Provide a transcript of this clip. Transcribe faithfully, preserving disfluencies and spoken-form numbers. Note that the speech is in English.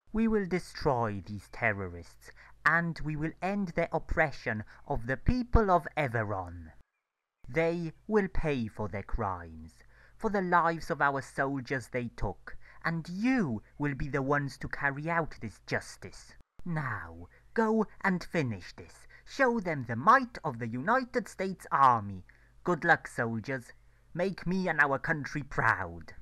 We will destroy these terrorists, and we will end the oppression of the people of Everon. They will pay for their crimes, for the lives of our soldiers they took, and you will be the ones to carry out this justice. Now, go and finish this. Show them the might of the United States Army. Good luck, soldiers. Make me and our country proud.